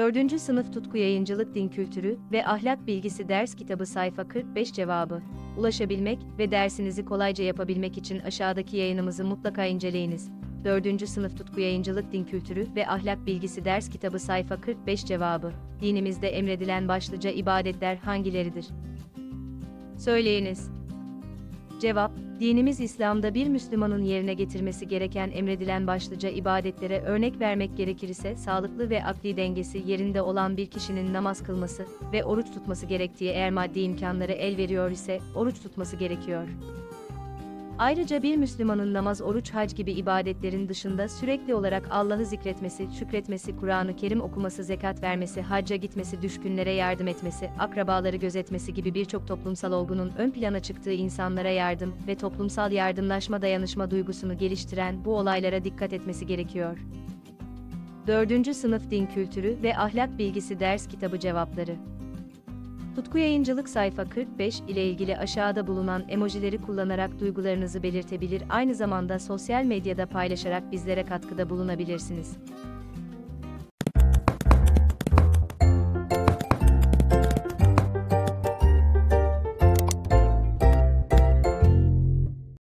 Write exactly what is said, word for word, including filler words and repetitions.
dördüncü Sınıf Tutku Yayıncılık Din Kültürü ve Ahlak Bilgisi Ders Kitabı Sayfa kırk beş Cevabı. Ulaşabilmek ve dersinizi kolayca yapabilmek için aşağıdaki yayınımızı mutlaka inceleyiniz. dördüncü Sınıf Tutku Yayıncılık Din Kültürü ve Ahlak Bilgisi Ders Kitabı Sayfa kırk beş Cevabı. Dinimizde emredilen başlıca ibadetler hangileridir? Söyleyiniz. Cevap: Dinimiz İslam'da bir Müslümanın yerine getirmesi gereken emredilen başlıca ibadetlere örnek vermek gerekirse sağlıklı ve akli dengesi yerinde olan bir kişinin namaz kılması ve oruç tutması gerektiği, eğer maddi imkanları el veriyor ise oruç tutması gerekiyor. Ayrıca bir Müslümanın namaz, oruç, hac gibi ibadetlerin dışında sürekli olarak Allah'ı zikretmesi, şükretmesi, Kur'an-ı Kerim okuması, zekat vermesi, hacca gitmesi, düşkünlere yardım etmesi, akrabaları gözetmesi gibi birçok toplumsal olgunun ön plana çıktığı, insanlara yardım ve toplumsal yardımlaşma, dayanışma duygusunu geliştiren bu olaylara dikkat etmesi gerekiyor. dördüncü Sınıf Din Kültürü ve Ahlak Bilgisi Ders Kitabı Cevapları. Tutku Yayıncılık sayfa kırk beş ile ilgili aşağıda bulunan emojileri kullanarak duygularınızı belirtebilir, aynı zamanda sosyal medyada paylaşarak bizlere katkıda bulunabilirsiniz.